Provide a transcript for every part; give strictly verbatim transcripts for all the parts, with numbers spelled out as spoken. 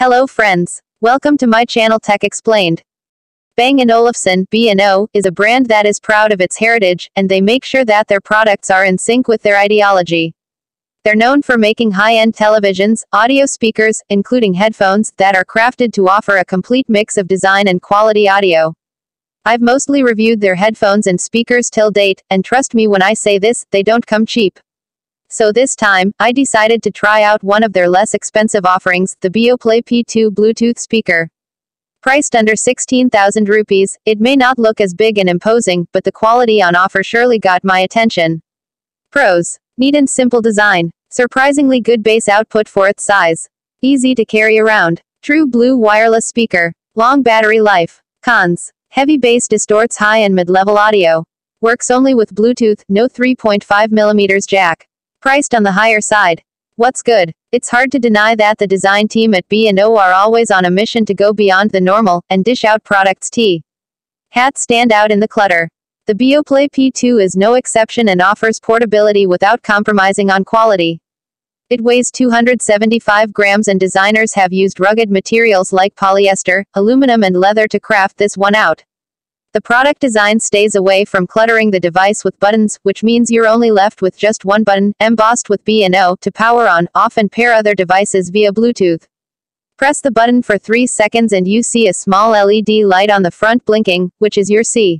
Hello friends. Welcome to my channel Tech Explained. Bang and Olufsen B and O is a brand that is proud of its heritage, and they make sure that their products are in sync with their ideology. They're known for making high-end televisions, audio speakers, including headphones, that are crafted to offer a complete mix of design and quality audio. I've mostly reviewed their headphones and speakers till date, and trust me when I say this, they don't come cheap. So this time, I decided to try out one of their less expensive offerings, the Beoplay P two Bluetooth speaker. Priced under sixteen thousand rupees, it may not look as big and imposing, but the quality on offer surely got my attention. Pros: neat and simple design. Surprisingly good bass output for its size. Easy to carry around. True blue wireless speaker. Long battery life. Cons: heavy bass distorts high and mid-level audio. Works only with Bluetooth, no three point five millimeter jack. Priced on the higher side. What's good? It's hard to deny that the design team at B and O are always on a mission to go beyond the normal, and dish out products T. Hats stand out in the clutter. The Beoplay P two is no exception and offers portability without compromising on quality. It weighs two hundred seventy-five grams and designers have used rugged materials like polyester, aluminum and leather to craft this one out. The product design stays away from cluttering the device with buttons, which means you're only left with just one button, embossed with B and O, to power on, off and pair other devices via Bluetooth. Press the button for three seconds and you see a small L E D light on the front blinking, which is your C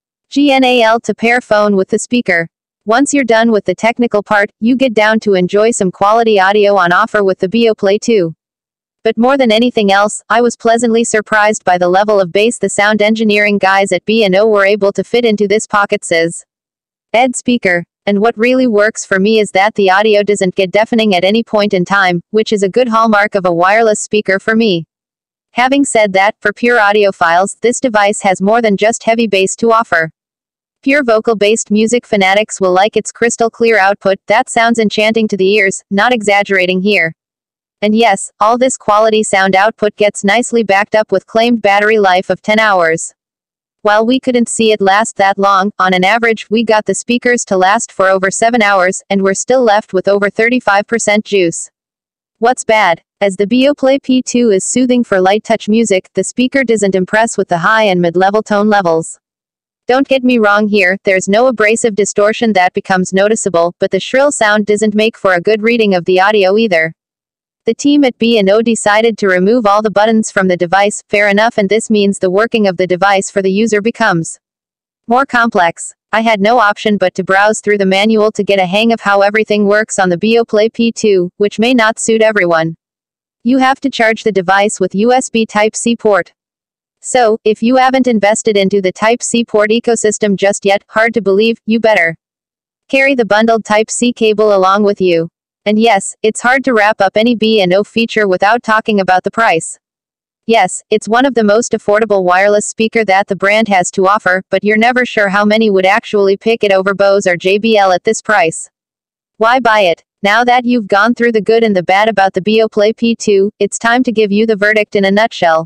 G N A L to pair phone with the speaker. Once you're done with the technical part, you get down to enjoy some quality audio on offer with the Beoplay two. But more than anything else, I was pleasantly surprised by the level of bass the sound engineering guys at B and O were able to fit into this pocket, says Ed Speaker. And what really works for me is that the audio doesn't get deafening at any point in time, which is a good hallmark of a wireless speaker for me. Having said that, for pure audiophiles, this device has more than just heavy bass to offer. Pure vocal-based music fanatics will like its crystal clear output that sounds enchanting to the ears, not exaggerating here. And yes, all this quality sound output gets nicely backed up with claimed battery life of ten hours. While we couldn't see it last that long, on an average, we got the speakers to last for over seven hours, and we're still left with over thirty-five percent juice. What's bad? As the Beoplay P two is soothing for light touch music, the speaker doesn't impress with the high and mid-level tone levels. Don't get me wrong here, there's no abrasive distortion that becomes noticeable, but the shrill sound doesn't make for a good reading of the audio either. The team at B and O decided to remove all the buttons from the device, fair enough, and this means the working of the device for the user becomes more complex. I had no option but to browse through the manual to get a hang of how everything works on the Beoplay P two, which may not suit everyone. You have to charge the device with U S B Type C port. So, if you haven't invested into the Type C port ecosystem just yet, hard to believe, you better carry the bundled Type C cable along with you. And yes, it's hard to wrap up any B and O feature without talking about the price. Yes, it's one of the most affordable wireless speaker that the brand has to offer, but you're never sure how many would actually pick it over Bose or J B L at this price. Why buy it? Now that you've gone through the good and the bad about the Beoplay P two, it's time to give you the verdict in a nutshell.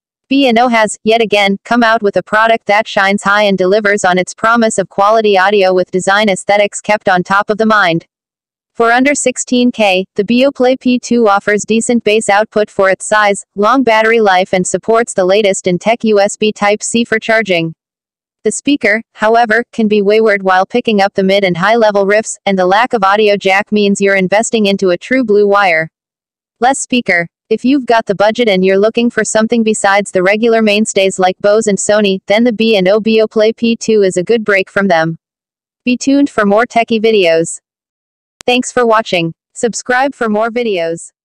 B and O has, yet again, come out with a product that shines high and delivers on its promise of quality audio with design aesthetics kept on top of the mind. For under sixteen K, the Beoplay P two offers decent bass output for its size, long battery life and supports the latest in tech U S B Type C for charging. The speaker, however, can be wayward while picking up the mid and high-level riffs, and the lack of audio jack means you're investing into a true blue wire. Less speaker. If you've got the budget and you're looking for something besides the regular mainstays like Bose and Sony, then the B and O Beoplay P two is a good break from them. Be tuned for more techie videos. Thanks for watching. Subscribe for more videos.